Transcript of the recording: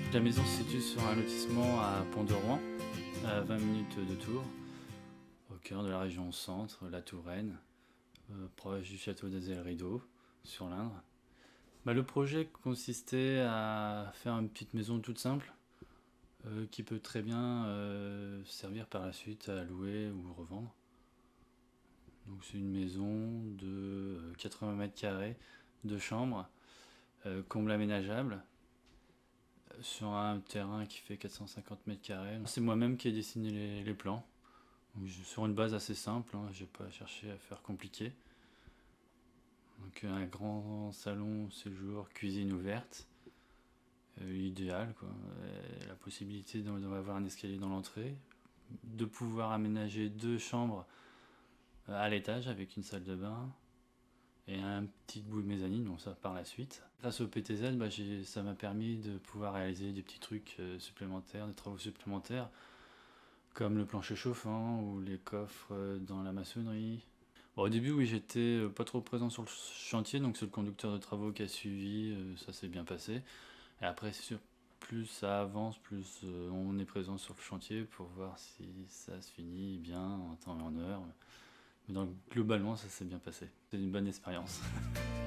La maison se situe sur un lotissement à Pont-de-Rouen, à 20 minutes de Tours, au cœur de la région centre, la Touraine, proche du château d'Azay-le-Rideau, sur l'Indre. Le projet consistait à faire une petite maison toute simple, qui peut très bien servir par la suite à louer ou revendre. Donc c'est une maison de 80 mètres carrés, deux chambres, comble aménageable, sur un terrain qui fait 450 mètres carrés. C'est moi-même qui ai dessiné les plans, donc, sur une base assez simple, hein, j'ai pas cherché à faire compliqué. Donc un grand salon séjour, cuisine ouverte, idéal quoi. La possibilité d'avoir un escalier dans l'entrée, de pouvoir aménager deux chambres à l'étage avec une salle de bain et un petit bout de mezzanine, donc ça par la suite. Grâce au PTZ, ça m'a permis de pouvoir réaliser des petits trucs supplémentaires, des travaux supplémentaires, comme le plancher chauffant ou les coffres dans la maçonnerie. Bon, au début, oui, j'étais pas trop présent sur le chantier, donc c'est le conducteur de travaux qui a suivi, ça s'est bien passé. Et après, plus ça avance, plus on est présent sur le chantier pour voir si ça se finit bien en temps et en heure. Mais donc, globalement, ça s'est bien passé. C'est une bonne expérience.